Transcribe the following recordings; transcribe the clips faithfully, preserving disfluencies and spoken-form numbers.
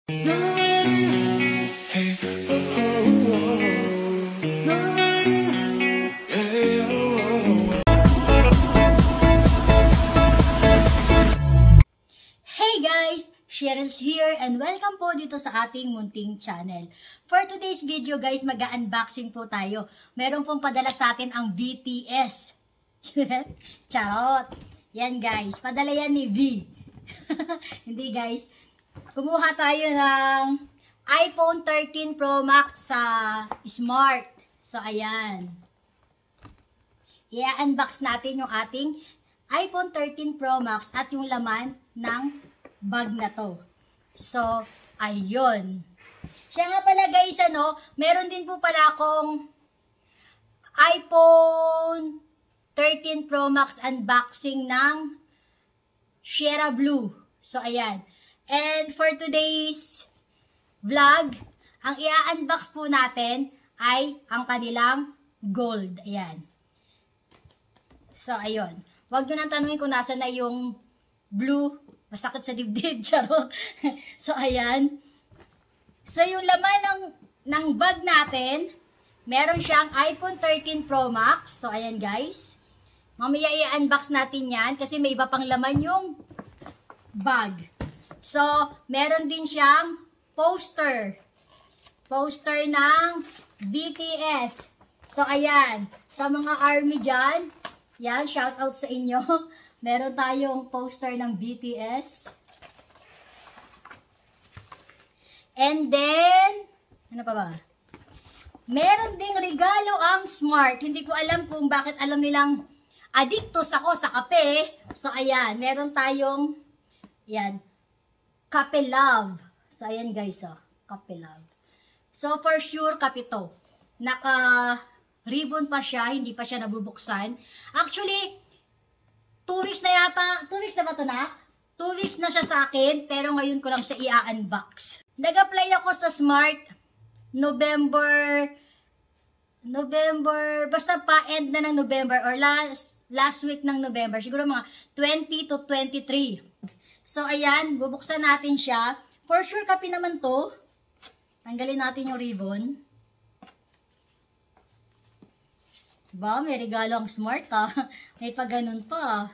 Cheryl's here and welcome po dito sa ating munting channel. For today's video guys, mag-unboxing po tayo. Meron pong padala sa atin ang B T S. Charot! Yan guys, padala yan ni V. Hindi guys, kumuha tayo ng iPhone thirteen Pro Max sa Smart. So ayan. I-unbox natin yung ating iPhone thirteen Pro Max at yung laman ng bag na to. So, ayun. Siya nga pala guys, ano, meron din po pala akong iPhone thirteen Pro Max unboxing ng Sierra Blue. So, ayan. And for today's vlog, ang i-unbox po natin ay ang kanilang gold. Ayan. So, ayun. Huwag nyo nang tanungin kung nasa na yung blue. Masakit sa dibdib, charot. So, ayan. So, yung laman ng, ng bag natin, meron siyang iPhone thirteen Pro Max. So, ayan guys. Mamaya i-unbox natin yan kasi may iba pang laman yung bag. So, meron din siyang poster. Poster ng B T S. So, ayan. Sa mga army dyan, yan, shout out sa inyo. Meron tayong poster ng B T S. And then, ano pa ba? Meron ding regalo ang Smart. Hindi ko alam kung bakit alam nilang addictos ako sa kape. So, ayan. Meron tayong, yan, Kape Love. So, ayan guys, oh, Kape Love. So, for sure, kape to. Naka-ribbon pa siya. Hindi pa siya nabubuksan. Actually, Two weeks na yata. Two weeks na ba ito na? Two weeks na siya sa akin. Pero ngayon ko lang siya i-unbox. Nag-apply ako sa Smart. November. November. Basta pa-end na ng November. Or last, last week ng November. Siguro mga twenty to twenty-three. So, ayan. Bubuksan natin siya. For sure, kape naman to. Tanggalin natin yung ribbon. Diba? May regalo ang Smart ha. May pa ganun pa.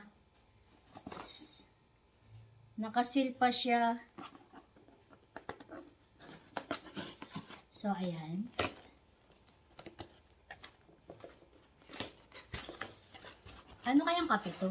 Nakasil pa siya. So, ayan. Ano kayang kape to?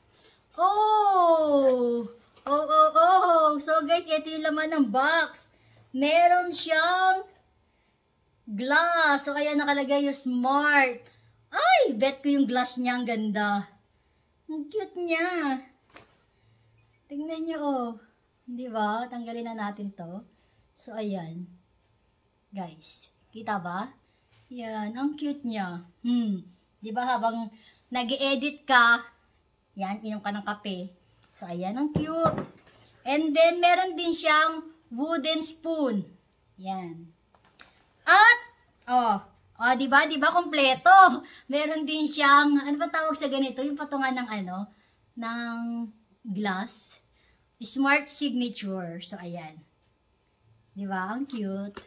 Oh! Oh, oh, oh! So, guys, ito yung laman ng box. Meron siyang glass. So, kaya nakalagay yung Smart. Ay, bet ko yung glass niya ang ganda. Ang cute niya. Tingnan niyo, oh. Di ba? Tanggalin na natin to. So, ayan. Guys, kita ba? Yan, ang cute niya. Hmm. Di ba habang nag-edit ka, yan, inom ka ng kape. So, ayan, ang cute. And then, meron din siyang wooden spoon. Yan. At, oh, oh, di ba? Di ba kompleto? Meron din siyang, ano ba tawag sa ganito? Yung patungan ng ano? Ng glass. Smart signature. So, ayan. Di ba? Ang cute.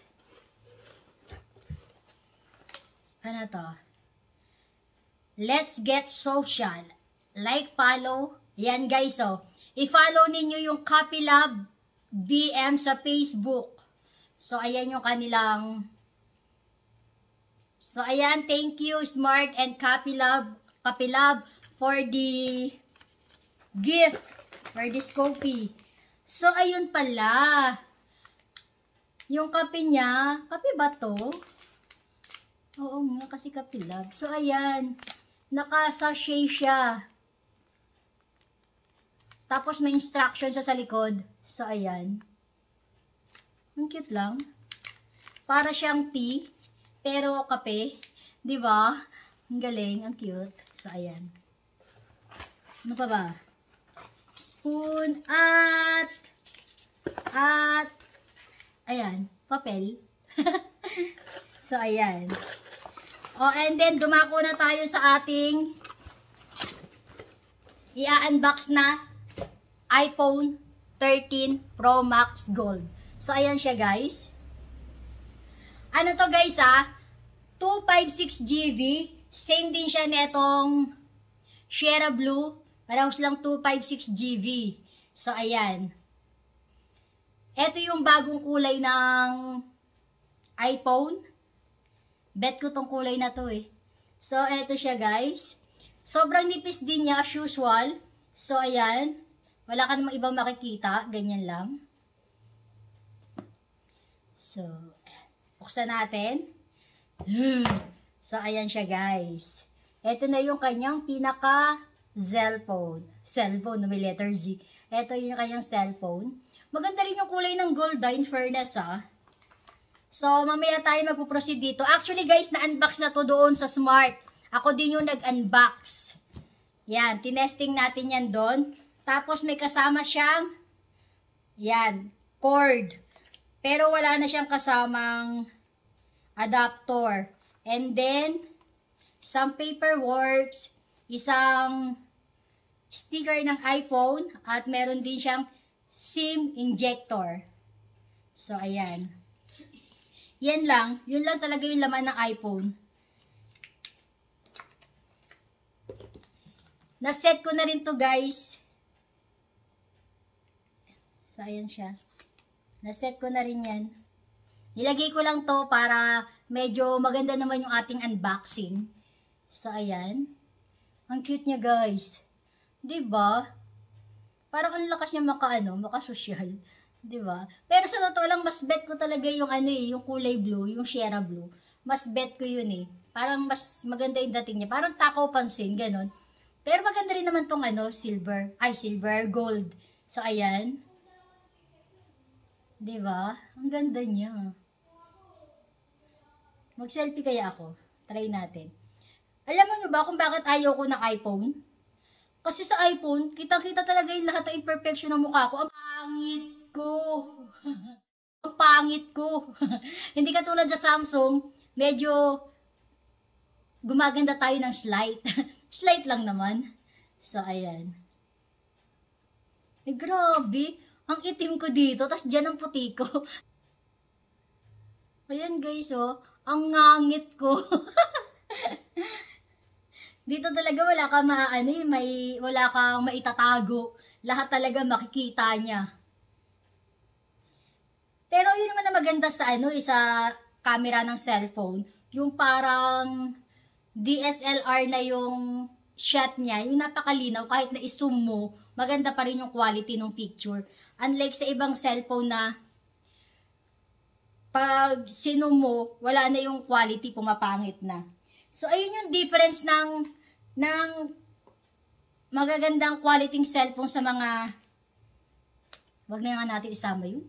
Ano to? Let's get social. Like, follow. Yan guys, oh. I-follow ninyo yung Kape Love B M sa Facebook. So, ayan yung kanilang. So, ayan. Thank you, Smart and Kape Love, Kape Love for the gift. For this coffee. So, ayun pala. Yung kape niya, kape ba to? Oo nga, kasi Kape Love. So, ayan. Naka-sachet siya. Tapos, may instruction siya sa likod. So, ayan. Ang cute lang. Para siyang tea, pero kape. Diba? Ang galing, ang cute. So, ayan. Ano pa ba? Spoon at at ayan, papel. So, ayan. Oh, and then, dumako na tayo sa ating i-unbox na iPhone thirteen Pro Max Gold. So, ayan siya guys. Ano to guys ah? two fifty-six G B. Same din siya netong Sierra Blue. Parehas lang two fifty-six G B. So, ayan. Ito yung bagong kulay ng iPhone. Bet ko tong kulay na to eh. So, ito siya guys. Sobrang nipis din niya as usual. So, ayan. Wala ka namang ibang makikita. Ganyan lang. So, buksan natin. So, ayan siya guys. Ito na yung kanyang pinaka cellphone. Cellphone, may letter Z. Ito yung kanyang cellphone. Maganda rin yung kulay ng gold in fairness ah. So, mamaya tayo magpuproceed dito. Actually guys, na-unbox na to doon sa Smart. Ako din yung nag-unbox. Yan, tinesting natin yan doon. Tapos may kasama siyang, yan, cord. Pero wala na siyang kasamang adapter. And then, some paperwork, isang sticker ng iPhone, at meron din siyang SIM injector. So, ayan. Yan lang. Yun lang talaga yung laman ng iPhone. Na-set ko na rin to guys. So, ayan siya. Na-set ko na rin yan. Nilagay ko lang to para medyo maganda naman yung ating unboxing. So, ayan. Ang cute niya guys. Diba? Parang ang lakas niya maka-ano, maka-social. Diba? Pero sa totoo lang, mas bet ko talaga yung ano eh, yung kulay blue, yung Sierra Blue. Mas bet ko yun eh. Parang mas maganda yung dating niya. Parang takaw pansin, ganun. Pero maganda rin naman tong ano, silver. Ay, silver, gold. So, ayan. Diba? Ang ganda niya. Mag-selfie kaya ako. Try natin. Alam mo nyo ba kung bakit ayaw ko ng iPhone? Kasi sa iPhone, kitang-kita talaga yung lahat ng imperfection ng mukha ko. Ang pangit ko. Ang pangit ko. Hindi katulad sa Samsung, medyo gumaganda tayo ng slight. Slight lang naman. So, ayan. Eh, grabe. Ang itim ko dito, tas dyan ang puti ko. Ayan guys, oh. Ang ngangit ko. Dito talaga wala kang maano eh, may wala kang maitatago. Lahat talaga makikita niya. Pero yun naman na maganda sa ano, eh, sa camera ng cellphone, yung parang D S L R na yung shot niya, yung napakalinaw, kahit na i-zoom mo, maganda pa rin yung quality ng picture. Unlike sa ibang cellphone na pag sino mo, wala na yung quality, pumapangit na. So, ayun yung difference ng, ng magagandang quality cellphone sa mga, wag na nga natin isama yun.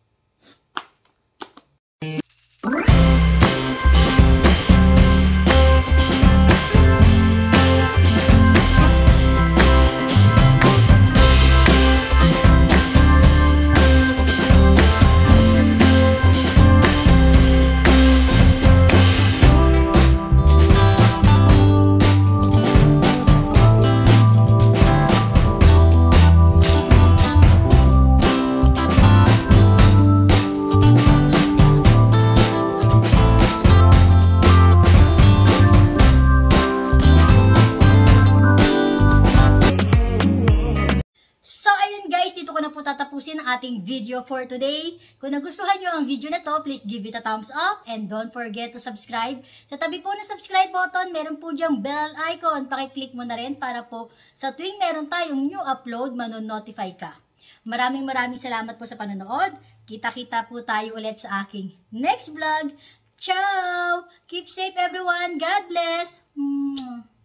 Tatapusin ang ating video for today. Kung nagustuhan nyo ang video na to, please give it a thumbs up and don't forget to subscribe. Sa tabi po ng subscribe button, meron po diyang bell icon. Pakiclick mo na rin para po sa tuwing meron tayong new upload, manonotify ka. Maraming maraming salamat po sa panonood. Kita-kita po tayo ulit sa aking next vlog. Ciao! Keep safe everyone. God bless! Mwah!